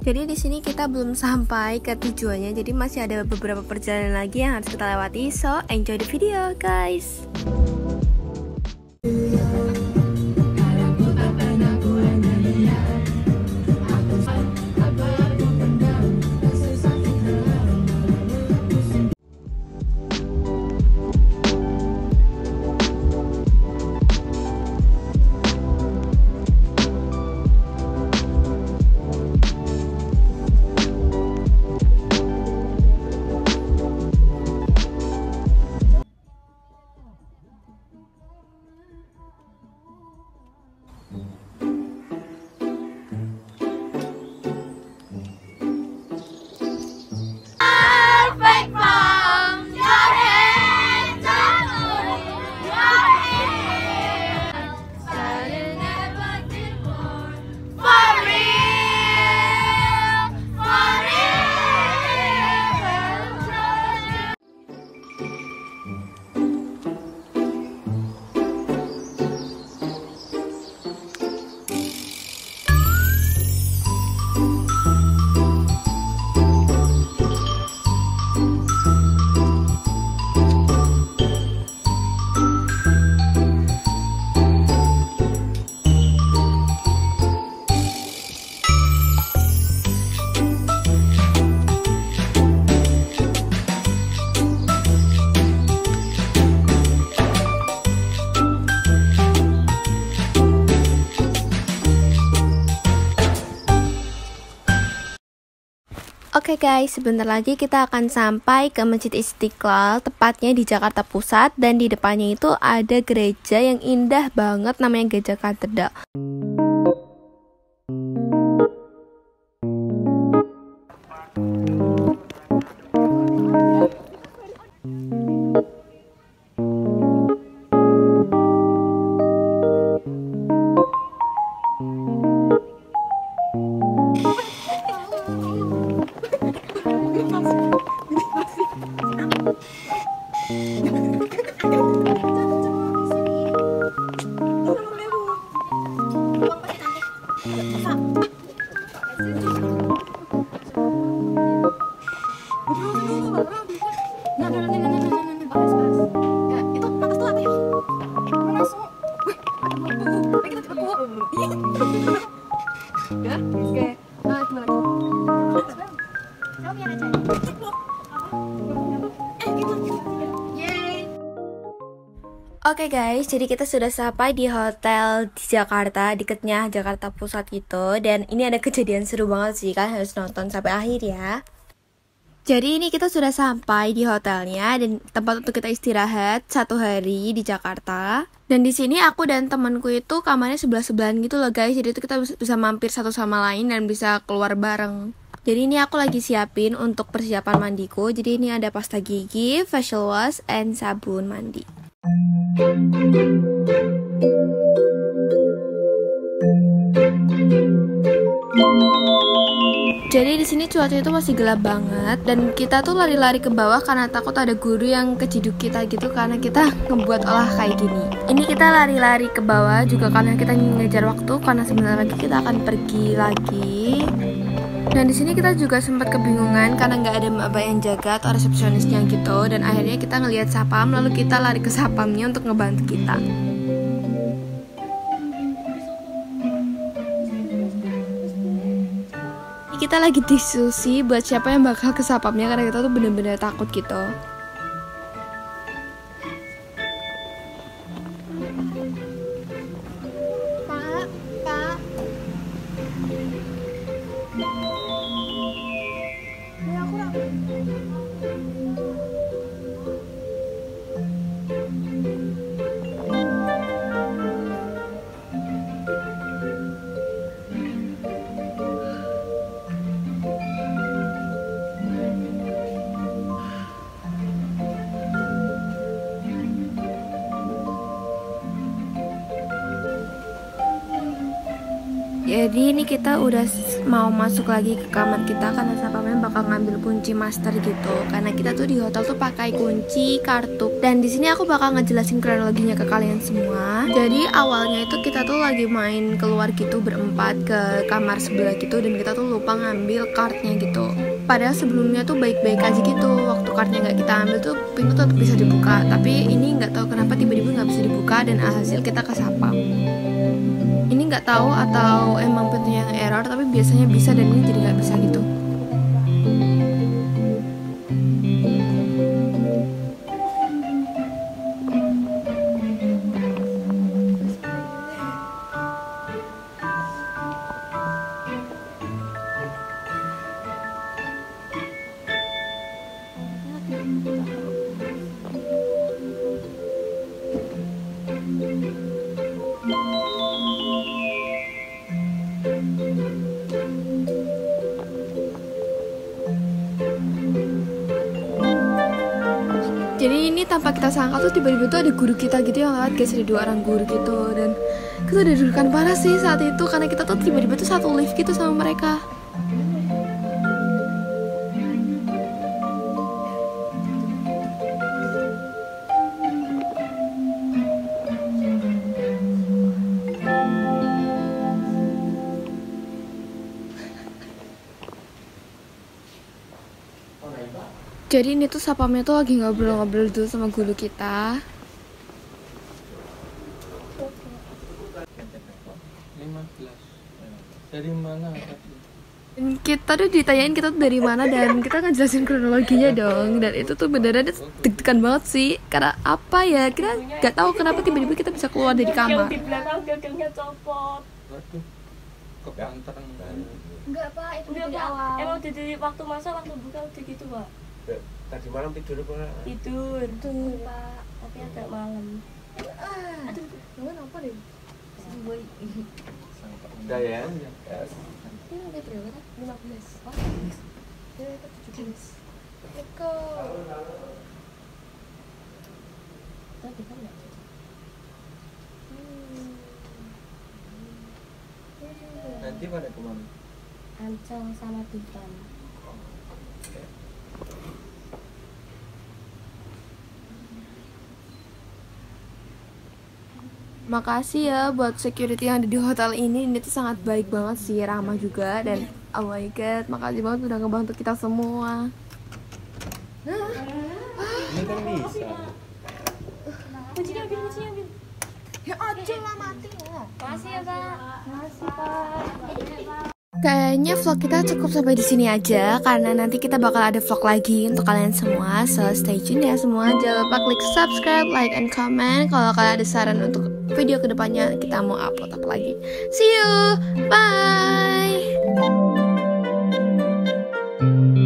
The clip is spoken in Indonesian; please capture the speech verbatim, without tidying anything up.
Jadi di sini kita belum sampai ke tujuannya, jadi masih ada beberapa perjalanan lagi yang harus kita lewati. So, enjoy the video, guys. Oke okay guys, sebentar lagi kita akan sampai ke Masjid Istiqlal, tepatnya di Jakarta Pusat, dan di depannya itu ada gereja yang indah banget namanya Gereja Katedral. Oke okay guys, jadi kita sudah sampai di hotel di Jakarta, deketnya Jakarta Pusat gitu. Dan ini ada kejadian seru banget sih, kalian harus nonton sampai akhir ya. Jadi ini kita sudah sampai di hotelnya dan tempat untuk kita istirahat satu hari di Jakarta. Dan di sini aku dan temanku itu kamarnya sebelah-sebelahan gitu loh guys. Jadi itu kita bisa mampir satu sama lain dan bisa keluar bareng. Jadi ini aku lagi siapin untuk persiapan mandiku. Jadi ini ada pasta gigi, facial wash, and sabun mandi. Jadi di sini cuaca itu masih gelap banget dan kita tuh lari-lari ke bawah karena takut ada guru yang keciduk kita gitu karena kita ngebuat olah kayak gini. Ini kita lari-lari ke bawah juga karena kita ngejar waktu karena sebentar lagi kita akan pergi lagi. Dan di sini kita juga sempat kebingungan karena nggak ada mbak yang jaga atau resepsionisnya gitu. Dan akhirnya kita ngelihat sapam, lalu kita lari ke sapamnya untuk ngebantu kita. Ini kita lagi diskusi buat siapa yang bakal ke sapamnya karena kita tuh bener-bener takut gitu. Pak, Pak. Jadi ini kita udah mau masuk lagi ke kamar kita karena satpamnya bakal ngambil kunci master gitu. Karena kita tuh di hotel tuh pakai kunci kartu. Dan di sini aku bakal ngejelasin kronologinya ke kalian semua. Jadi awalnya itu kita tuh lagi main keluar gitu berempat ke kamar sebelah gitu, dan kita tuh lupa ngambil kartnya gitu. Padahal sebelumnya tuh baik-baik aja gitu. Waktu kartnya nggak kita ambil tuh pintu tetap bisa dibuka. Tapi ini nggak tahu kenapa tiba-tiba nggak bisa dibuka dan alhasil kita kesapam. Ini nggak tahu atau emang pintunya yang error, tapi biasanya bisa dan ini jadi nggak bisa gitu. Jadi ini tanpa kita sangka tuh tiba-tiba tuh ada guru kita gitu yang lewat guys, ada dua orang guru gitu, dan kita udah deg-degan parah sih saat itu karena kita tuh tiba-tiba tuh satu lift gitu sama mereka. Jadi ini tuh sapamnya tuh lagi ngobrol-ngobrol dulu sama guru kita. lima belas. Dari mana? Dan kita tuh ditanyain kita tuh dari mana dan kita ngejelasin kronologinya dong. Dan itu tuh beneran deg-degan banget sih. Karena apa ya? Kita nggak tahu kenapa tiba-tiba kita bisa keluar dari kamar. Di belakang gagangnya copot. Waduh, kepanteran. Enggak pak, itu dari awal. Emang dari waktu masa waktu buka udah gitu pak. Tadi malam tidur apa? Tidur tuh pak, tapi agak malam. Aduh, lu apa deh? Boy. Udah ya? Ini udah berapa kan? lima belas. Oh, ya itu tujuh belas. Eko. Tadi kan enggak. Nanti pada kemana? Ancol sama Tuban. Makasih ya buat security yang ada di hotel ini. Ini tuh sangat baik banget sih, ramah juga, dan oh my god, makasih banget udah ngebantu kita semua. Ini kan bisa. Kuncinya ambil, kuncinya ambil. Ya aja lah, mati ya. Makasih ya pak. Makasih pak. Kayaknya vlog kita cukup sampai di sini aja karena nanti kita bakal ada vlog lagi untuk kalian semua. So stay tune ya semua. Jangan lupa klik subscribe, like, and comment kalau kalian ada saran untuk video kedepannya kita mau upload apa lagi. See you, bye.